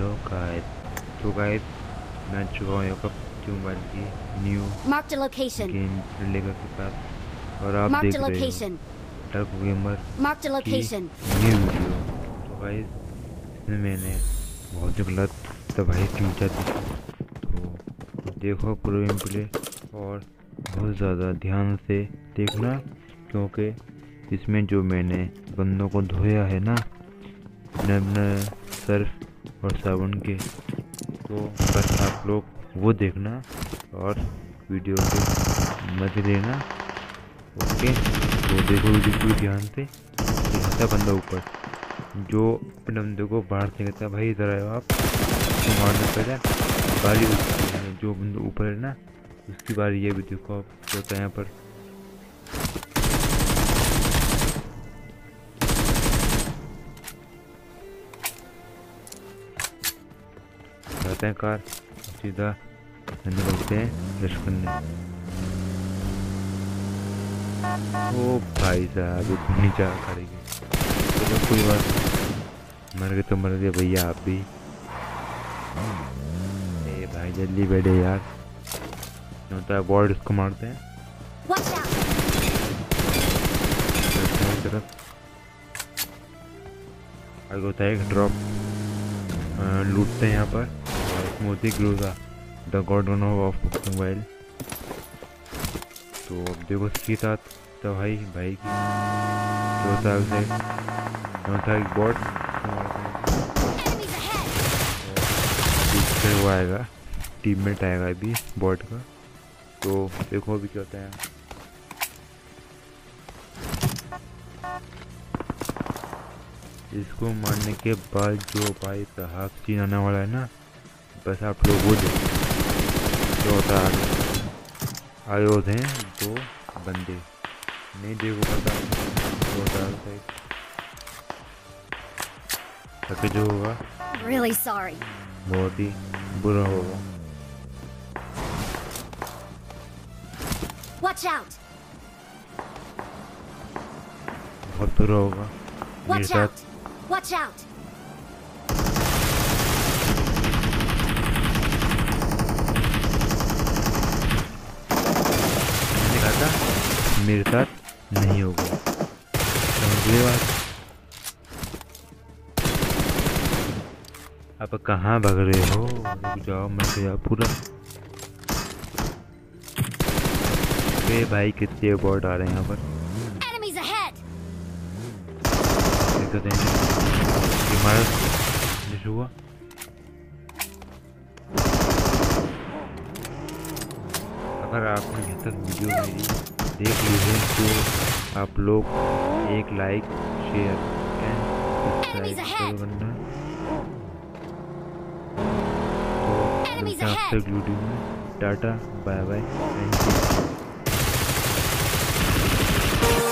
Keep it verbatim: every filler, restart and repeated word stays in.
Hello guys, तो guys मैं चुका हूँ पबजी मोबाइल की न्यू गेम लेकर के पास और आप देख रहे हो डार्को गेमर की न्यू वीडियो। तो गाइस इसमें मैंने बहुत ही गलत तबाही की जाती थी, तो देखो पूरे गेम प्ले और बहुत ज़्यादा ध्यान से देखना, क्योंकि इसमें जो मैंने बंदों को धोया है ना नमना सर्फ और साबुन के, तो बस आप लोग वो देखना और वीडियो को मत लेना। ओके, तो देखो वीडियो पूरी ध्यान से। आता बंदा ऊपर जो बंदे को बाहर से कहता है भाई इधर आयो आप, तो मारने पहले बारी है जो बंदा ऊपर है ना उसकी बारी। ये भी देखो आप क्या होता है यहाँ पर। जाते हैं कार सीधा निकलते हैं रश करने। ओ भाई साहब इतनी नीचे करेगी, चलो कोई बात, मर गए तो मर गए भैया आप भी। ए भाई जल्दी बैठे यार, होता है बॉर्ड इसको मारते हैं तरफ। आगे होता है एक ड्रॉप, लूटते हैं यहाँ पर मोदी Groza the garden of PUBG mobile. तो अब देखो इसके साथ तो भाई भाई की चौथा से चौथा एक बॉट वो आएगा, टीममेट आएगा अभी बॉट का। तो देखो अभी क्या होता है। इसको मारने के बाद जो भाई साहब सीन आने वाला है ना, बस आप लोग वो देखो क्या होता है। आए होते हैं दो बंदे, नहीं देखो पता क्या होता है ताकि जो होगा really sorry. बहुत ही बुरा होगा। Watch out. बहुत बुरा होगा मेरे Watch साथ। out. Watch out. मेरे साथ नहीं होगा, समझिए बात। आप कहाँ भाग रहे हो, रुक जाओ मैं गया पूरा। ये भाई कितने बॉट आ रहे हैं यहाँ पर, देखते हैं इमारत हुआ। अगर आपने यहाँ तक वीडियो मेरी देख ली है तो आप लोग एक लाइक शेयर एंड सब्सक्राइब करना। तो मिलते हैं आपसे वीडियो में, tata bye bye thank you.